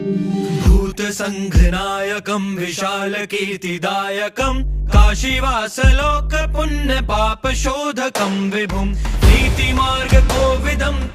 भूत संघनायकं विशाल कीर्तिदायकं काशीवास लोक पुण्य पाप शोधकं विभुं नीति मार्ग कोविदं